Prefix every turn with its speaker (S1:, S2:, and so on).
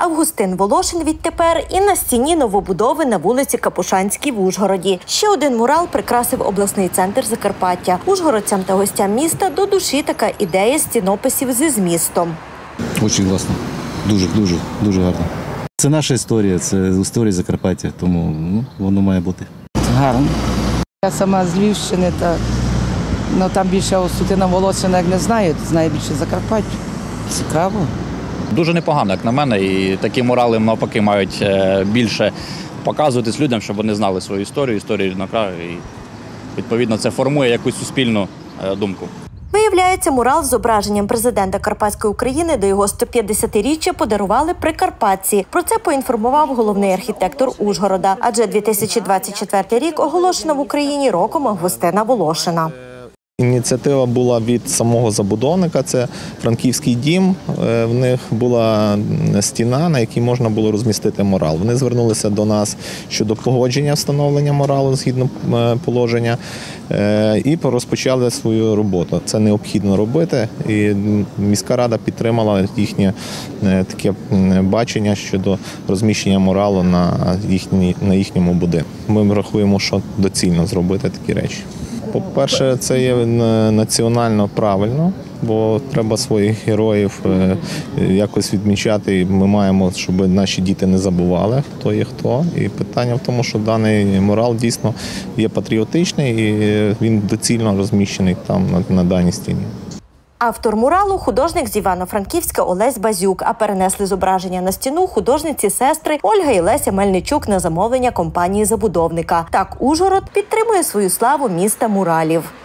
S1: Августин Волошин відтепер і на стіні новобудови на вулиці Капушанській в Ужгороді. Ще один мурал прикрасив обласний центр Закарпаття. Ужгородцям та гостям міста до душі така ідея стінописів зі змістом.
S2: Дуже класно. Дуже гарно. Це наша історія, це історія Закарпаття, тому воно має бути.
S3: Гарно. Я сама з Львівщини, там більше Августина Волошина, як не знаю, знаю більше Закарпаття. Цікаво.
S4: Дуже непогано, як на мене, і такі мурали навпаки мають більше показуватись людям, щоб вони знали свою історію рідного краю, і відповідно це формує якусь суспільну думку.
S1: Виявляється, мурал з зображенням президента Карпатської України до його 150-річчя подарували прикарпатці. Про це поінформував головний архітектор Ужгорода. Адже 2024 рік оголошено в Україні роком Августина Волошина.
S5: Ініціатива була від самого забудовника, це Франківський дім. В них була стіна, на якій можна було розмістити мурал. Вони звернулися до нас щодо погодження встановлення муралу згідно положення і розпочали свою роботу. Це необхідно робити, і міська рада підтримала їхнє таке бачення щодо розміщення муралу на їхньому будинку. Ми рахуємо, що доцільно зробити такі речі. По-перше, це є національно правильно, бо треба своїх героїв якось відмічати. Ми маємо, щоб наші діти не забували, хто є хто. І питання в тому, що даний мурал дійсно є патріотичний і він доцільно розміщений там на даній стіні.
S1: Автор муралу – художник з Івано-Франківська Олесь Базюк, а перенесли зображення на стіну художниці-сестри Ольга і Леся Мельничук на замовлення компанії-забудовника. Так Ужгород підтримує свою славу міста муралів.